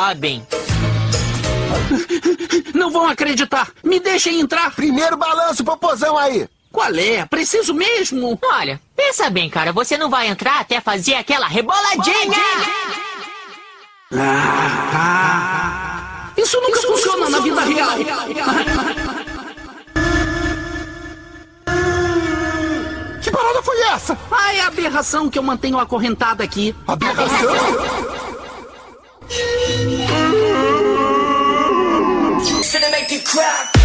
Robin. Não vão acreditar. Me deixem entrar. Primeiro balança o popozão aí. Qual é? Preciso mesmo. Olha, pensa bem, cara. Você não vai entrar até fazer aquela reboladinha. Isso nunca funciona na vida real. Que parada foi essa? É a aberração que eu mantenho acorrentada aqui. Aberração? Gonna make it crack.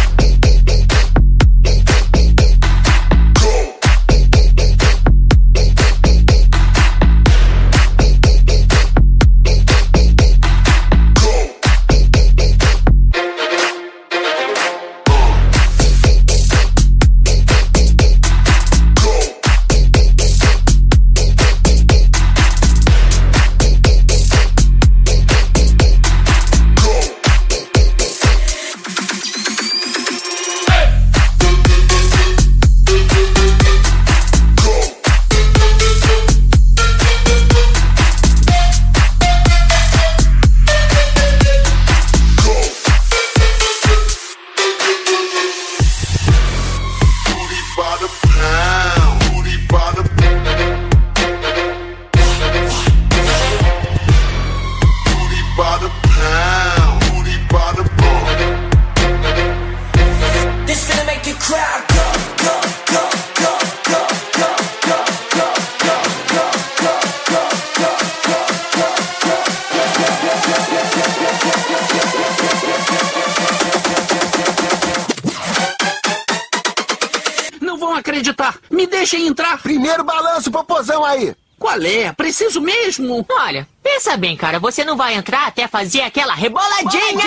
Acreditar. Me deixem entrar. Primeiro balança o popozão aí. Qual é? Preciso mesmo. Olha, pensa bem, cara. Você não vai entrar até fazer aquela reboladinha.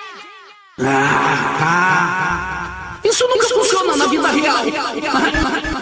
Isso nunca funciona na vida real.